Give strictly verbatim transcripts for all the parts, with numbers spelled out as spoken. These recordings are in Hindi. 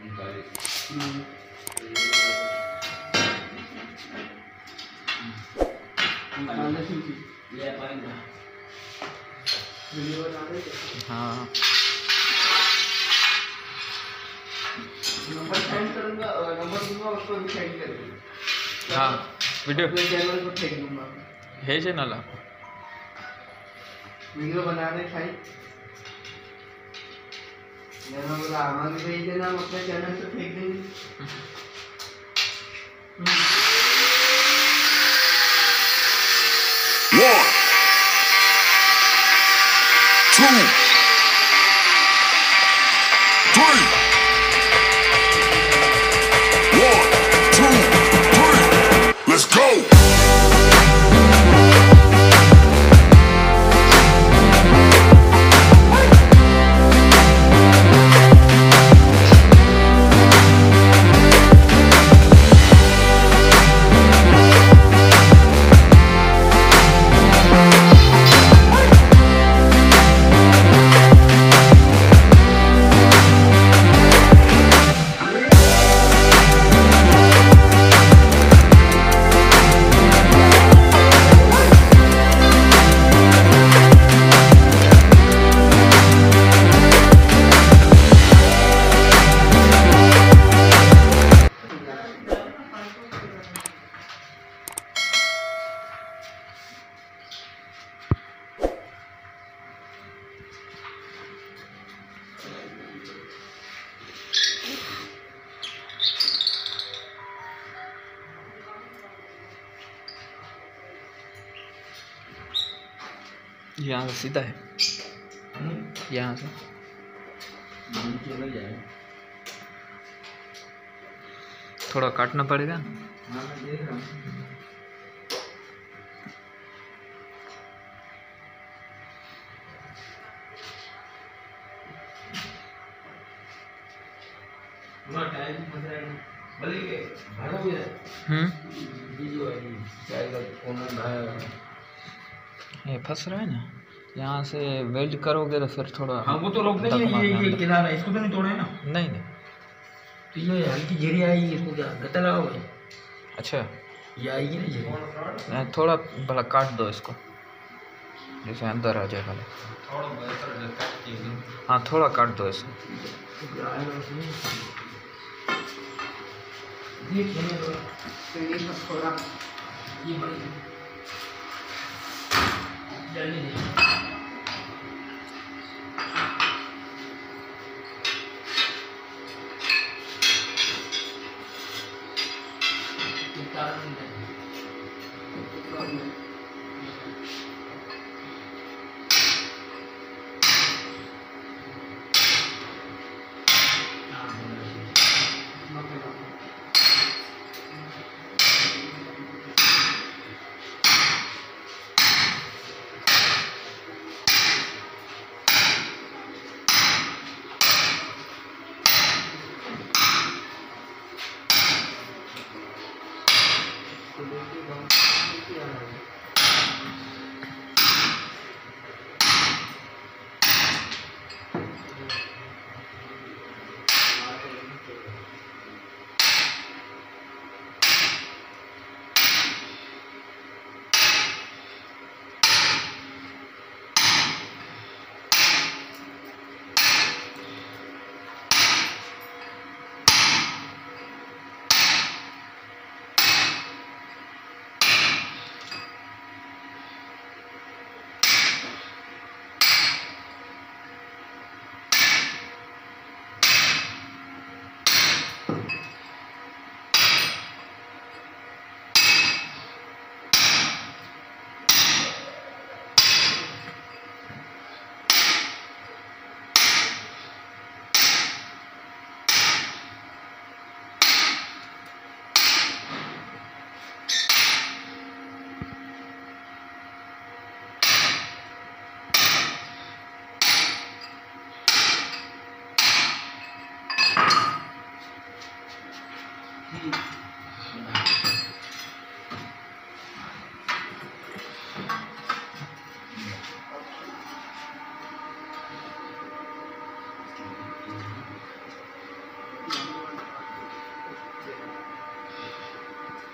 हाँ नंबर सेंड करूंगा और नंबर दूंगा उसको भी सेंड कर दूंगा। हाँ वीडियो अपने चैनल को फेंक दूंगा। है चैनल वीडियो बना रहे भाई, मैंने बोला हमारे भेज देना, हम अपने चैनल पे फेंक देंगे। One, two, three. One, two, three. Let's go. यहाँ से सीधा है, यहाँ से थोड़ा काटना पड़ेगा। हाँ मैं देख रहा हूँ। हम्म ये फंस रहा है ना, यहाँ से वेल्ड करोगे तो फिर थोड़ा। हाँ वो तो रोक नहीं है, ये ये किनारा इसको तो नहीं तोड़ा है ना? नहीं नहीं तो ये हल्की झेरी आएगी, इसको क्या गत्ता लगाओगे? अच्छा ये आएगी ना झेरी। नहीं, थोड़ा भला काट दो इसको, जैसे अंदर आ जाए भले। हाँ थोड़ा काट दो इसको। थोड़ा ये बड़ी जल्दी नहीं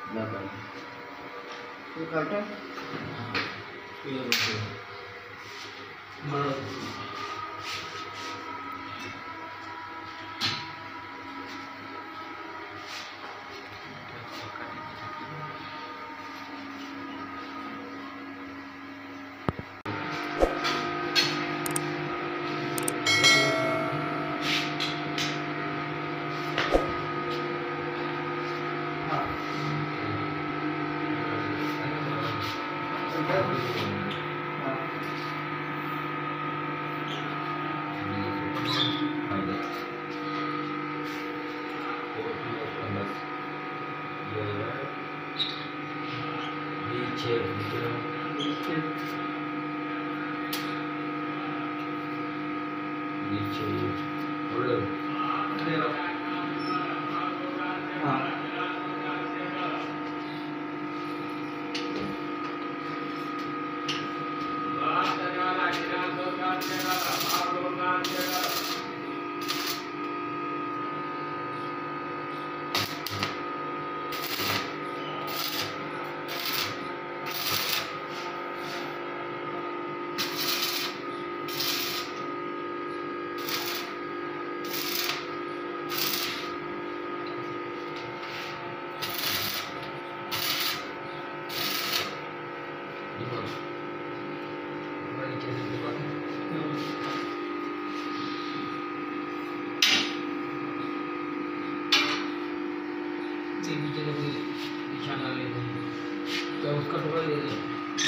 तो काटा उसका टुकड़ा ले ले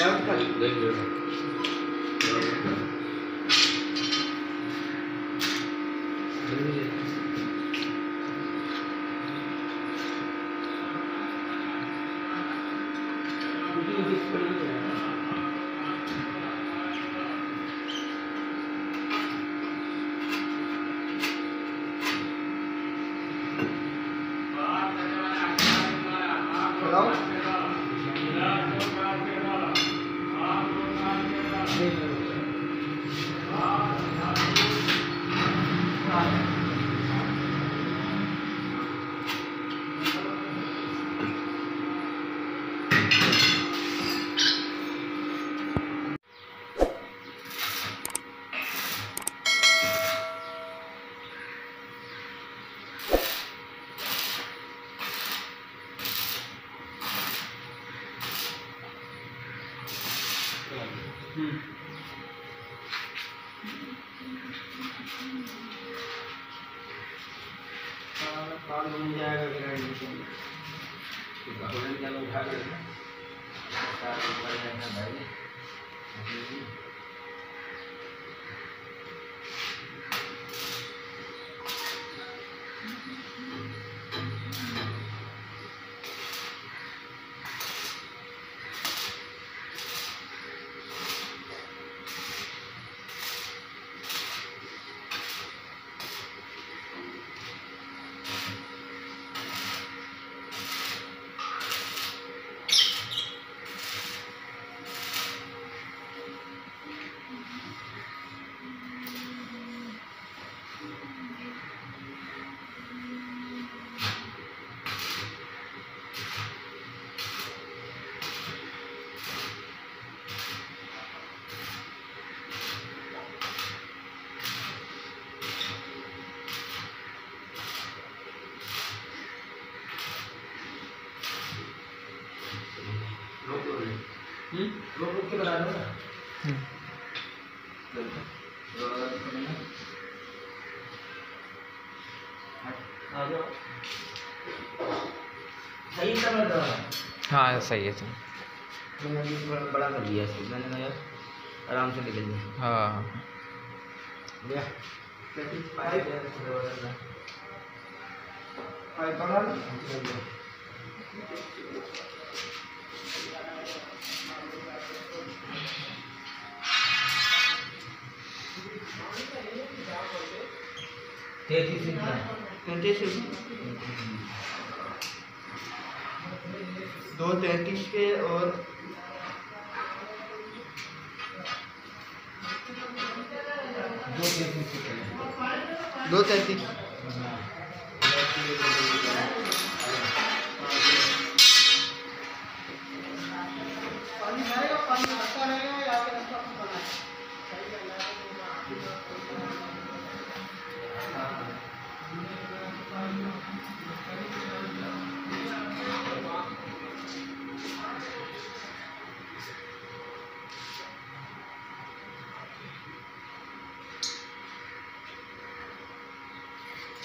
रोक रोक के बना दो ना। आ जाओ सही समझ रहा है। हाँ सही है सही। मैंने अभी थोड़ा बड़ा कर दिया इसको, मैंने कहा यार आराम से निकल जाए। हाँ भैया पाइप पाइप बना लो। तैतीस इंच का तैंतीस दो तैंतीस के और दो तैतीस के दो तैंतीस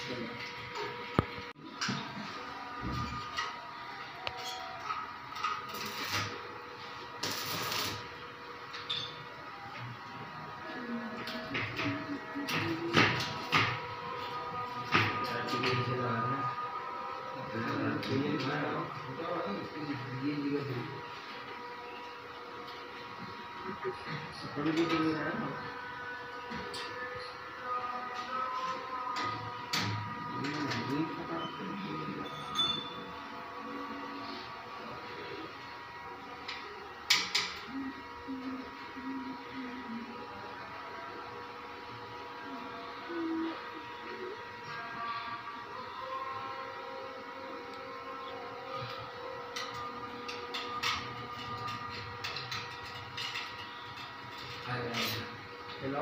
हेलो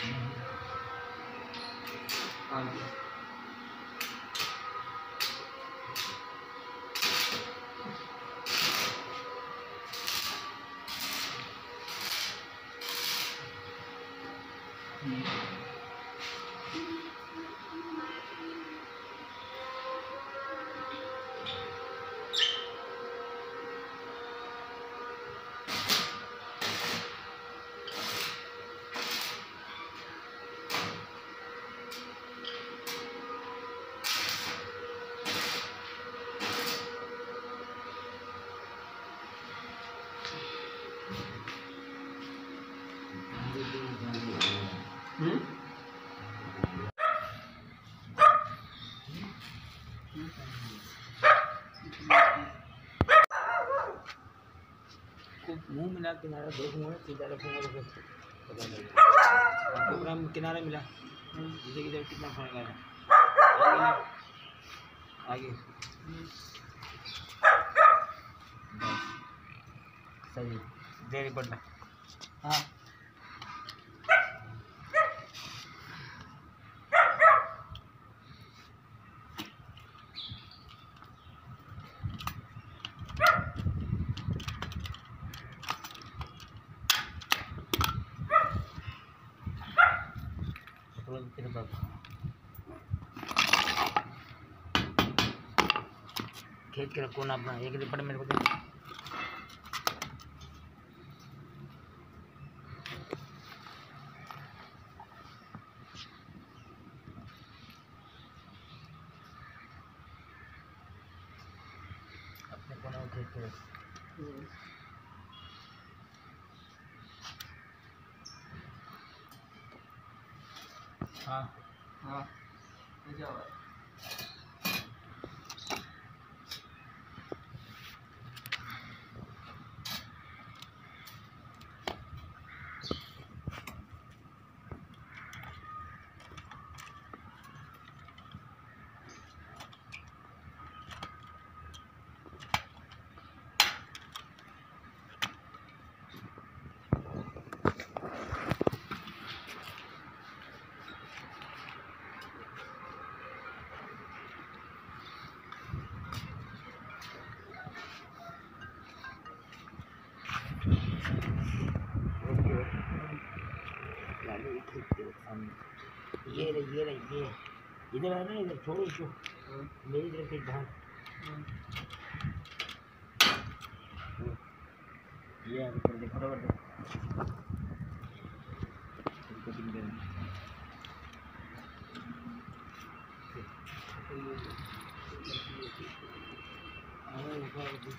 हाँ जी हम्म मुंह मिला किनारा देखूंगा सीधा रखूंगा तो फिर पता लगेगा। पूरा किनारा मिला जैसे कि कितना फर्क आया आगे बस सही देरी पड़ना हाँ खींच के रखो ना अपना एक रिपट मेरे को दे अपने कोने में खींच के रख हाँ हाँ क्या हुआ ये रे ये रे ये इधर आ ना इधर छोड़ो इसको मेरी तरफ से ध्यान ये आगे कर दे फटाफट दे इसको पिन कर अरे ऊपर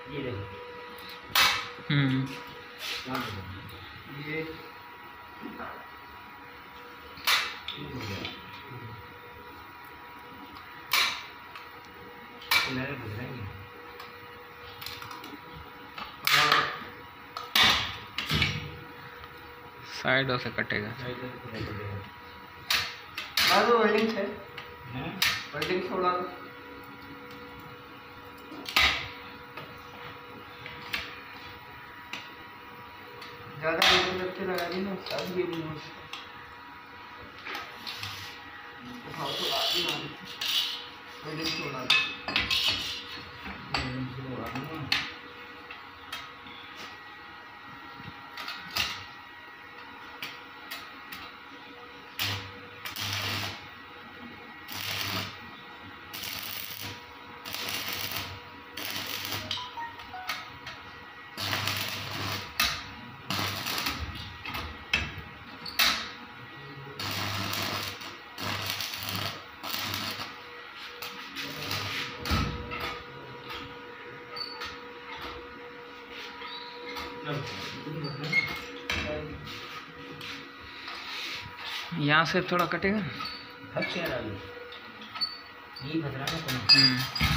ये देखो हम्म यहाँ देखो ये ये हो गया किनारे घुस जाएंगे साइडों से कटेगा। हाँ तो वेल्डिंग है, हैं वेल्डिंग छोड़ा दो। ज़्यादा वेल्डिंग अच्छी लगा दी ना, सब ये भी मुझे हाँ तो आगे ना वेल्डिंग छोड़ा दो। यहाँ से थोड़ा कटेगा। हद से यार आगे यही फंस रहा है ना तुम्हें। हम्म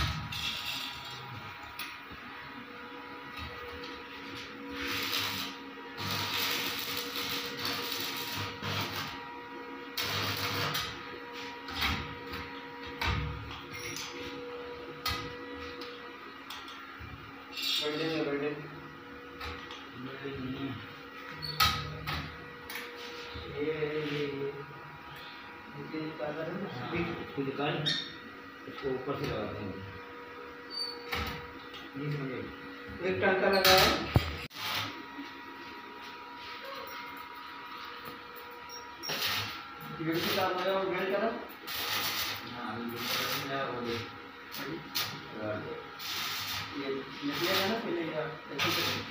वेल्डिंग है, वेल्डिंग ये ये ये ये निकाल रहे हैं ना स्प्रिंग। इसको निकाल इसको ऊपर से लगाते हैं ये समझे एक टांका लगाया, ये भी काम आया और वेल्ड करा। हाँ ये करना वो ले ये निकलेगा ना पहले या ऐसे करेंगे।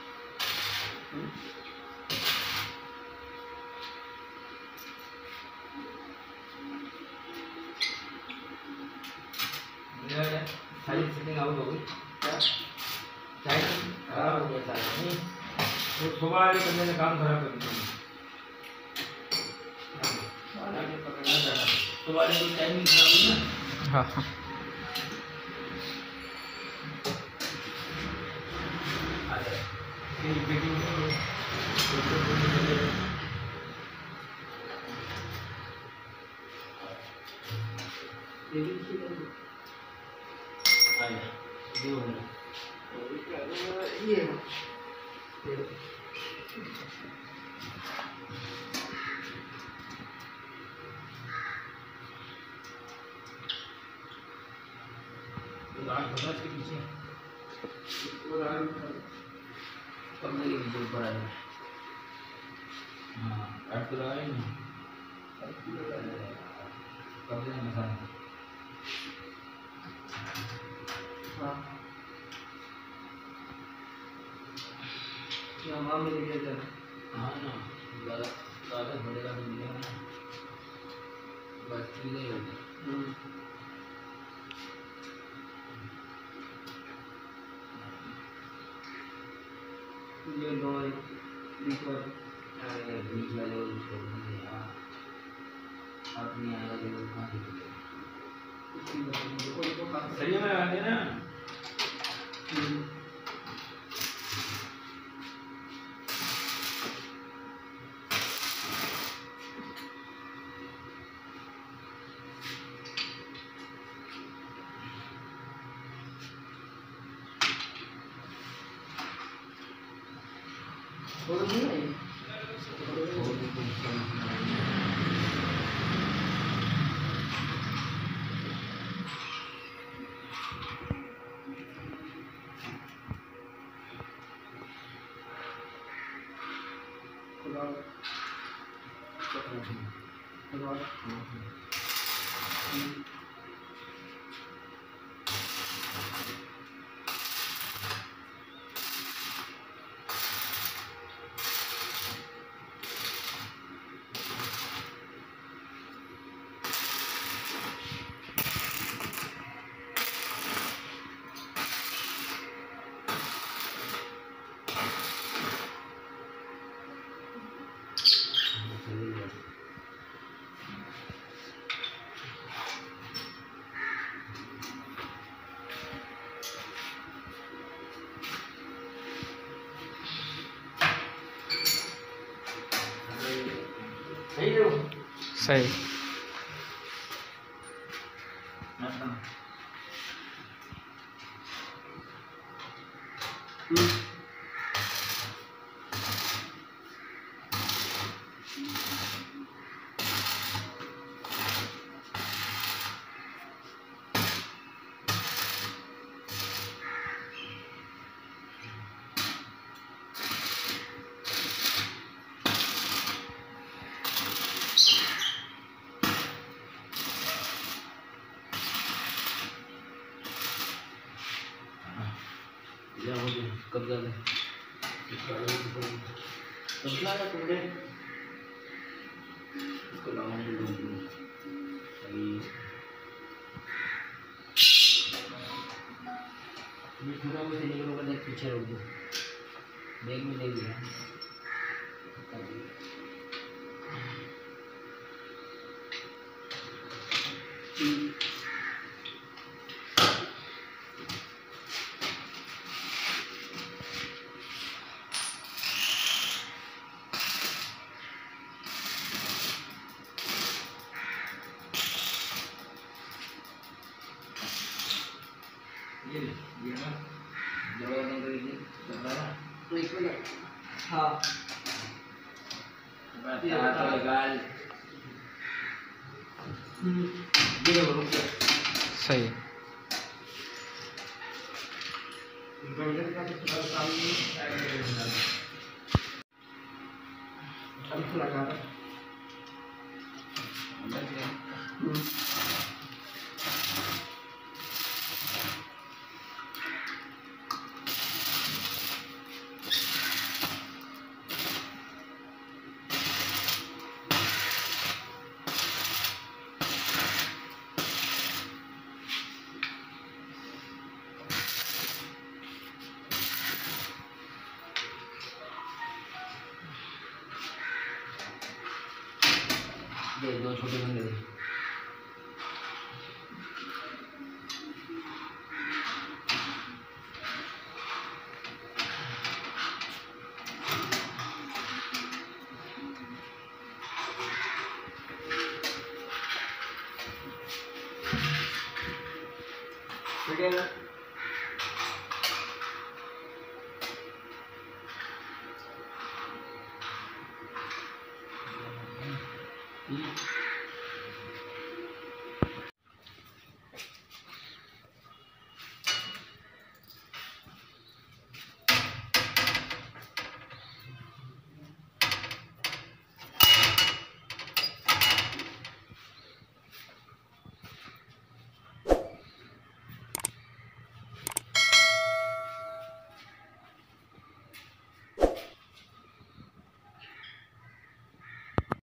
सारी सेटिंग आउट हो गई क्या साइड खराब हो गया सारा नहीं वो सुबह वाले बंदे ने काम खराब कर दिया आगे पकड़ना जाना। सुबह वाले की टाइमिंग खराब हुई ना। हाँ हाँ। आ जाए ये रिपीटिंग ये भी ठीक है। आ जाए ये हो गया ये ये तो आठ पचास के पीछे और आगे कमरे के पीछे ऊपर आ जाए। हाँ आठ तो लगाए नहीं कमरे में मसाला हाँ यहाँ वहाँ मिल गया था। हाँ ना ज़्यादा ज़्यादा बढ़ेगा तो मिलेगा ना बस ठीक नहीं होगी। हम्म ये दो बीच वाले अरे बीच वाले वो छोड़ देंगे हाँ अब नहीं आएगा तो लोग कहाँ दिखेगा। इसकी वजह से देखो देखो कहाँ सही में लगा देना हम्म छोड़ नहीं आई खुदा खुदा सही है वो। सही। या हो गया कब्जा में कब्जा का टुकड़े इसको लगाने के लिए अभी ये पूरा मुझे नहीं होगा देख पीछे रोक दो बैग में ले लिया ये ये ना दरवाजा बंद कर दीजिए दरवाजा तो इसमें हाँ ये आता है गाल ये वो रुक सही। गवर्नमेंट का तो थोड़ा काम नहीं अब तो लगा था ये दो छोटे बंदे थे ठीक है ना।